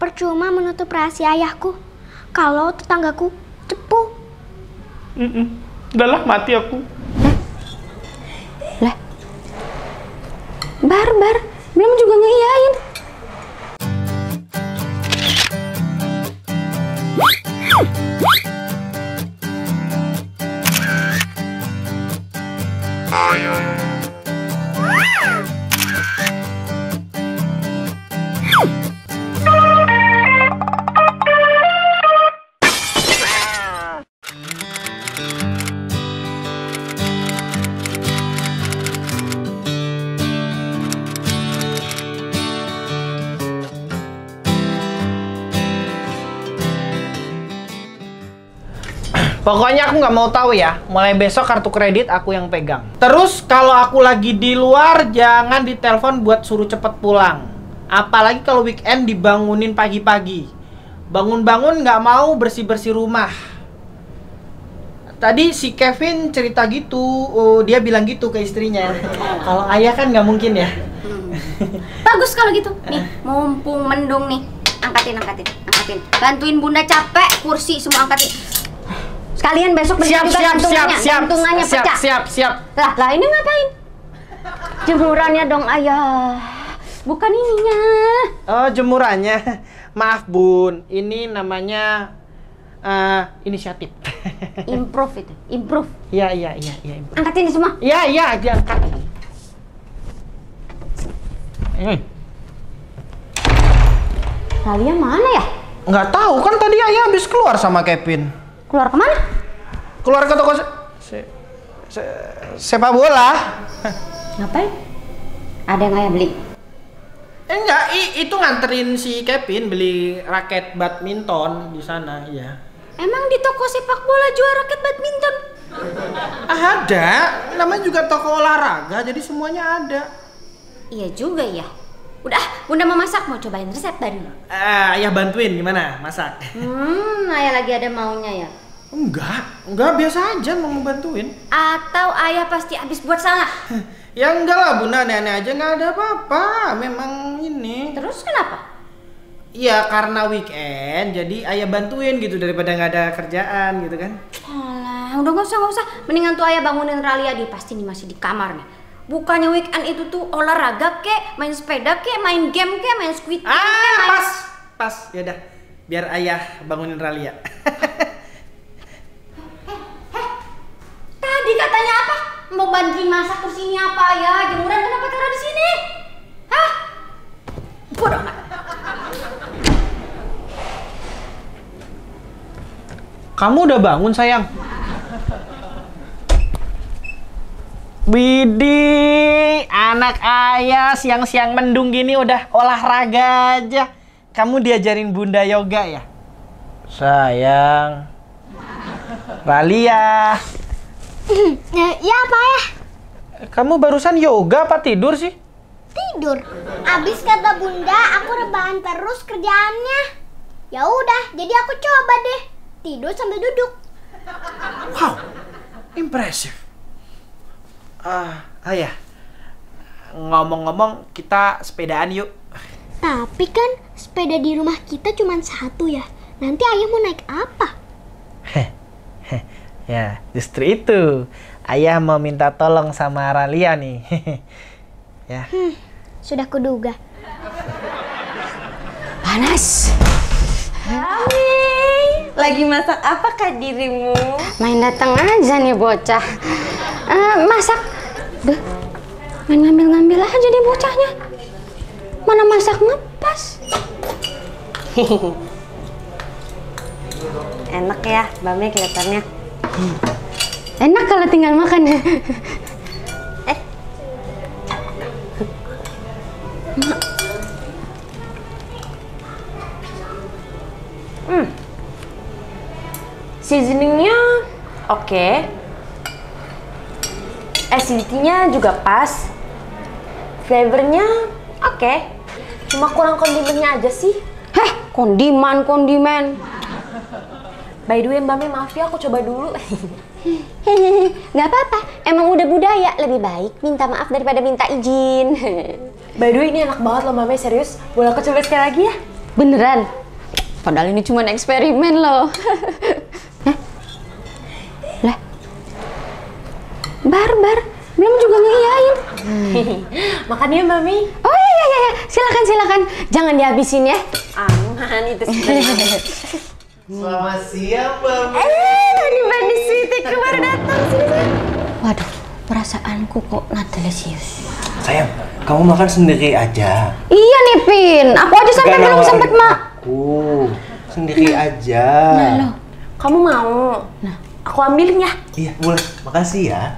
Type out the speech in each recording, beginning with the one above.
Percuma menutup rahasia ayahku kalau tetanggaku cepu. Udahlah, mati aku. Lah. Barbar, belum juga ngeiyain. Pokoknya aku nggak mau tahu ya, mulai besok kartu kredit aku yang pegang. Terus kalau aku lagi di luar, jangan ditelepon buat suruh cepet pulang. Apalagi kalau weekend dibangunin pagi-pagi. Bangun-bangun nggak mau bersih-bersih rumah. Tadi si Kevin cerita gitu, dia bilang gitu ke istrinya. Kalau ayah kan nggak mungkin ya. Bagus kalau gitu. Nih, mumpung mendung nih. Angkatin. Bantuin bunda capek, kursi semua angkatin. Sekalian besok gantungannya pecah. Siap. Lah ini ngapain? Jemurannya dong ayah. Bukan ininya. Oh, jemurannya. Maaf Bun, ini namanya inisiatif. Improve itu, improve. Iya, improve. Angkatin semua. Iya, diangkat. Ralia mana ya? Nggak tahu, kan tadi ayah habis keluar sama Kevin. Keluar kemana? Keluar ke toko sepak bola. Ngapain? Ada yang ayah beli? Enggak, itu nganterin si Kevin beli raket badminton di sana, ya. Emang di toko sepak bola jual raket badminton? Ada, namanya juga toko olahraga, jadi semuanya ada. Iya juga ya. Udah, bunda mau masak, mau cobain resep baru. Ayah bantuin gimana masak? Ayah lagi ada maunya ya? Enggak biasa aja mau bantuin. Atau ayah pasti habis buat salah? Ya enggak lah bunda, aneh-aneh aja nggak ada apa-apa. Memang ini. Terus kenapa? Iya karena weekend, jadi ayah bantuin gitu daripada nggak ada kerjaan gitu kan. Alah, udah nggak usah. Mendingan tuh ayah bangunin Ralia, dia pasti nih masih di kamar nih. Bukannya weekend itu tuh olahraga kek, main sepeda kek, main game kek, main squid game kek, pas. Yaudah, biar ayah bangunin Ralia. Tadi katanya apa? Mau bantuin masak, terus ini apa ya? Jemuran kenapa taruh di sini? Hah? Bodoh amat. Kamu udah bangun sayang? Widih, anak ayah siang-siang mendung gini udah olahraga aja. Kamu diajarin bunda yoga ya? Sayang. Ralia. Ya apa ya? Kamu barusan yoga apa tidur sih? Tidur. Abis kata bunda, aku rebahan terus kerjaannya. Ya udah, jadi aku coba deh tidur sambil duduk. Wow, impresif. Ayah, ngomong-ngomong kita sepedaan yuk. Tapi kan sepeda di rumah kita cuma satu ya. Nanti ayah mau naik apa? Ya, justru itu. Ayah mau minta tolong sama Ralia nih. Ya. Sudah kuduga. Panas. Hai, lagi masak apa kak dirimu? Main datang aja nih bocah. Masak. Duh, main ngambil-ngambil aja nih bocahnya. Mana masak ngepas. Enak ya, Bame kelihatannya. Enak kalau tinggal makan ya. Seasoningnya oke. Acidity-nya juga pas. Flavornya oke. Cuma kurang kondimennya aja sih. Heh, kondimen. By the way, Mbak maaf ya, aku coba dulu. Nggak apa-apa, emang udah budaya. Lebih baik minta maaf daripada minta izin. By the way, ini enak banget loh Mbak, serius. Boleh aku coba sekali lagi ya? Beneran? Padahal ini cuma eksperimen loh. Hah? Lah? Bar, belum juga ngiyain. Makan ya, Mami. Oh iya. Silakan. Jangan dihabisin ya. Aman, itu sebenarnya. Selamat siang, Bang. Gimana sih? Teka baru datang sini. Waduh, perasaanku kok natalisius. Sayang, kamu makan sendiri aja. Iya nih, Pin. Aku aja sampai belum sempet Aku sendiri aja. Nah, loh. Kamu mau? Nah. Aku ambilin ya. Iya, boleh. Makasih ya.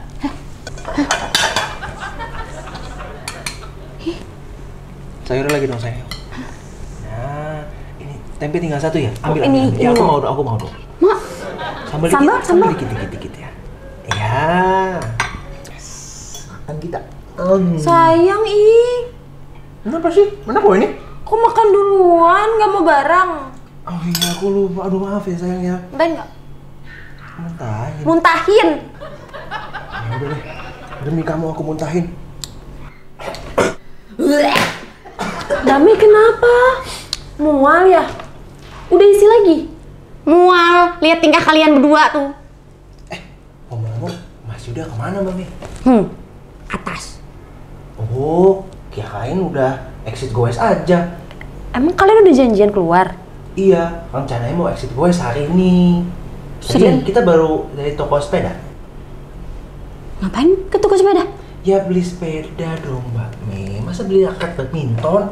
Sayur lagi dong, sayang. Nah, ini tempe tinggal satu ya? Ambil. Ini Ya, aku mau. mau dong. Mak, Sambal dikit ya. Ya. Yes. Makan kita. Sayang, Kenapa sih? Mana kok ini? Kok makan duluan, nggak mau bareng? Oh iya, aku lupa. Aduh, maaf ya, sayang ya. Ben nggak? Muntahin. Muntahin. Ya udah deh. Demi kamu aku muntahin. Dami kenapa? Mual ya? Udah isi lagi? mual. Lihat tingkah kalian berdua tuh. Ngomong-ngomong, Mas Yuda kemana, Mami? Atas. Oh, kirain udah exit goes aja. Emang kalian udah janjian keluar? Iya, rencananya mau exit goes hari ini. Tadi kan kita baru dari toko sepeda. Ngapain ke toko sepeda? Ya beli sepeda dong, Mbak Mei. Masa beli raket badminton?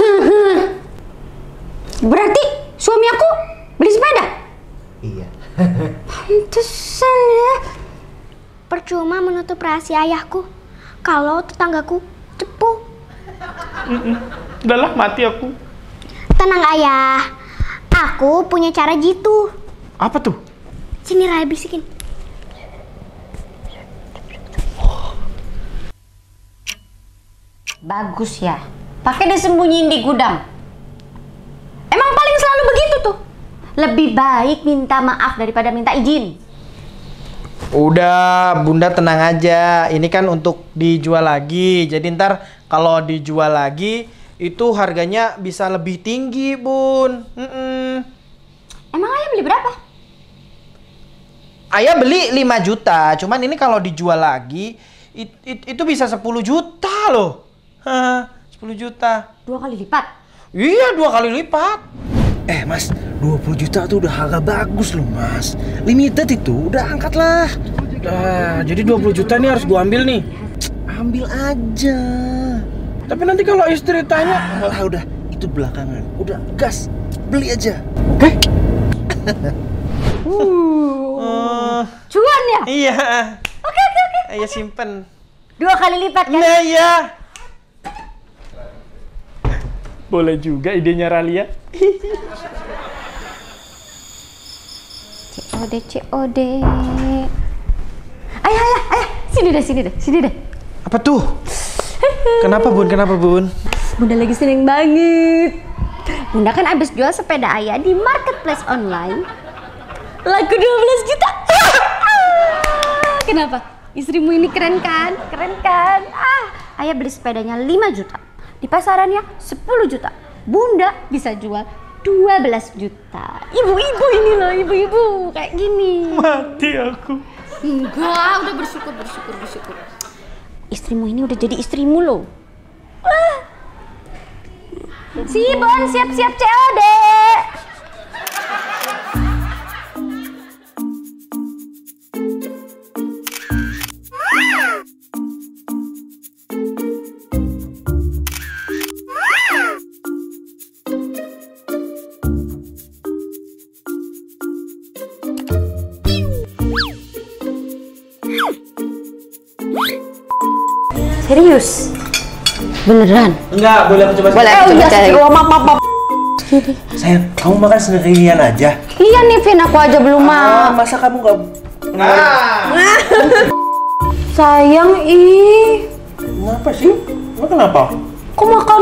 Berarti suami aku beli sepeda? Iya. Pantesan ya. Percuma menutup rahasia ayahku kalau tetanggaku cepu. Udahlah, mati aku. Tenang ayah, aku punya cara jitu. Apa tuh? Sini Raya bisikin. Bagus ya. Pakai disembunyiin di gudang. Emang paling selalu begitu tuh. Lebih baik minta maaf daripada minta izin. Udah, Bunda tenang aja. Ini kan untuk dijual lagi. Jadi ntar kalau dijual lagi itu harganya bisa lebih tinggi, Bun. Emang ayah beli berapa? Ayah beli 5 juta. Cuman ini kalau dijual lagi itu bisa 10 juta loh. 10 juta. 2 kali lipat. Iya, 2 kali lipat. Mas, 20 juta tuh udah harga bagus loh, Mas. Limited itu, udah angkatlah. Jadi 20 juta nih harus gua ambil nih. Ambil aja. Tapi nanti kalau istri tanya, Alah, udah, itu belakangan. Udah, gas. Beli aja. oke? Cuan ya? Iya. Oke. Ayah simpen. 2 kali lipat kan? Nah, iya. Boleh juga idenya Ralia. COD. Ayah. Sini deh. Apa tuh? Kenapa, Bun? Bunda lagi seneng banget. Bunda kan abis jual sepeda ayah di marketplace online. Laku 12 juta. Kenapa? Istrimu ini keren kan? Ayah beli sepedanya 5 juta. Di pasarannya 10 juta. Bunda bisa jual 12 juta. Ibu-ibu ini loh, ibu-ibu kayak gini. Mati aku. Enggak, udah bersyukur. Istrimu ini udah jadi istrimu loh. Si Bon siap-siap COD. Serius? Beneran? Enggak, boleh aku coba. Boleh aku coba cari. Maaf. Sayang, kamu makan sendirian aja. Iya nih Vin, aku aja belum mau. Masa kamu nggak? Sayang, Kenapa sih? Emang kenapa? kok makan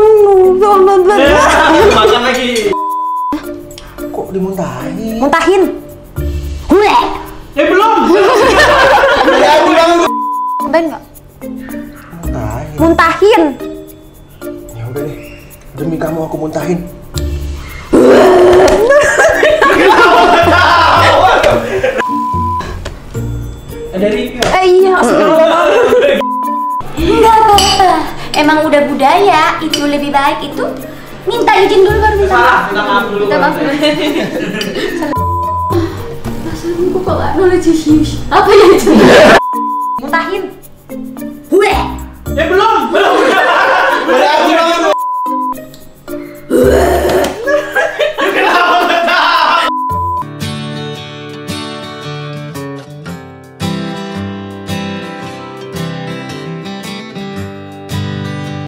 Makan lagi. Kok dimuntahin? Muntahin. Gue. Belum. Ben nggak? Muntahin. Muntahin. Ya udah deh. Demi kamu aku muntahin. emang udah budaya, itu lebih baik itu minta izin dulu baru minta maaf. Minta maaf dulu. Minta maaf dulu. Rasanya kok gak knowledge apa ya itu? Mutahin.